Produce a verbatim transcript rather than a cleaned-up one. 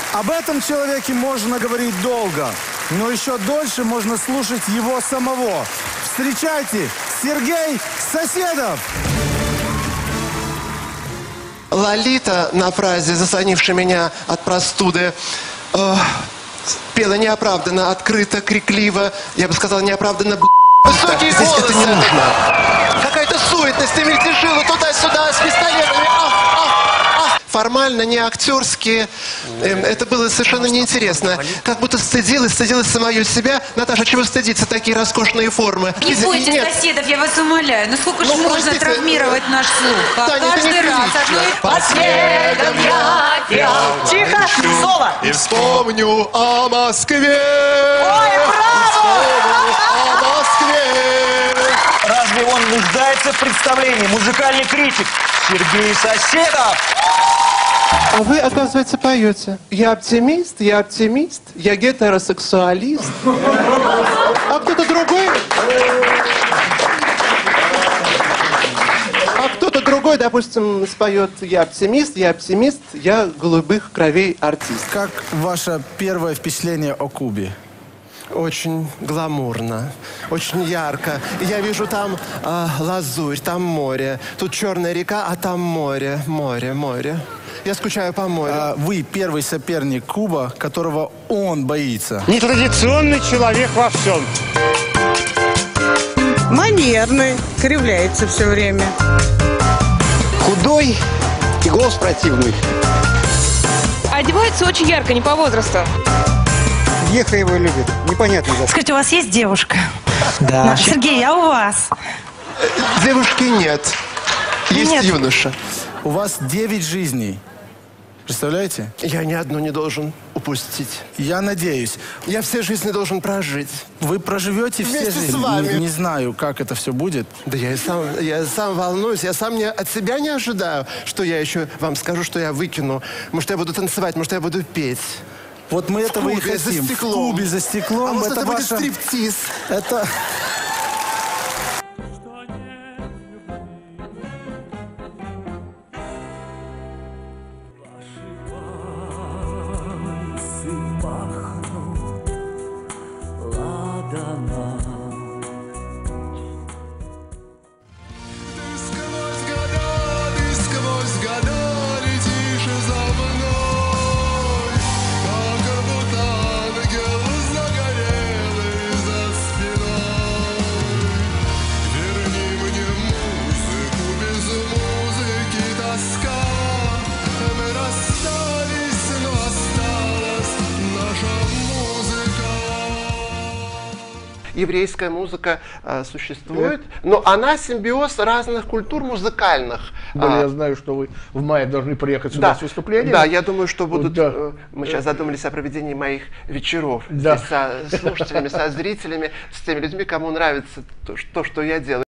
Об этом человеке можно говорить долго, но еще дольше можно слушать его самого. Встречайте, Сергей Соседов! Лолита на фразе, заслонившей меня от простуды, э, пела неоправданно, открыто, крикливо, я бы сказал, неоправданно б***. Высокий голос. Это не нужно. Какая-то суетность, ты мельтешила туда-сюда с пистолетами. Ах, ах, ах. Формально, не актерски. Эм, это было совершенно неинтересно. Как будто стыдилась, стыдилась самую себя. Наташа, чего стыдиться? Такие роскошные формы. Не бойтесь, Нет. Соседов, я вас умоляю. Ну сколько же Ну, можно простите, травмировать наш слух? А Таня, это каждый раз неприлично. одно и... По снегам я пел. Тихо, соло. И вспомню о Москве. Ой, браво! О Москве. Разве он нуждается в представлении? Музыкальный критик Сергей Соседов. А вы, оказывается, поете. Я оптимист, я оптимист, я гетеросексуалист. А кто-то другой? А кто-то другой, допустим, споет «Я оптимист, я оптимист, я голубых кровей артист». Как ваше первое впечатление о Кубе? Очень гламурно, очень ярко. Я вижу там э, лазурь, там море. Тут черная река, а там море, море, море. Я скучаю по морю. А вы первый соперник Куба, которого он боится. Нетрадиционный человек во всем. Манерный, кривляется все время. Худой и голос противный. Одевается очень ярко, не по возрасту. Еха его любит. Непонятно за что. Скажите, у вас есть девушка? Да. Сергей, а у вас? Девушки нет. Есть Нет. юноша. У вас девять жизней. Представляете? Я ни одну не должен упустить. Я надеюсь. Я все жизни должен прожить. Вы проживете все Вместе с жизни. вами. Не, не знаю, как это все будет. Да я и сам, я сам волнуюсь, я сам не, от себя не ожидаю, что я еще вам скажу, что я выкину. Может, я буду танцевать, может, я буду петь. Вот мы этого и Кубе, за хотим. В стеклом. Кубе за стеклом. А может, это будет ваша... стриптиз? Это... Еврейская музыка э, существует, но она симбиоз разных культур музыкальных. Более А, я знаю, что вы в мае должны приехать сюда да, с выступлением. Да, я думаю, что будут... Да. э, Мы сейчас задумались о проведении моих вечеров Да. здесь со слушателями, со зрителями, с теми людьми, кому нравится то, что, то, что я делаю.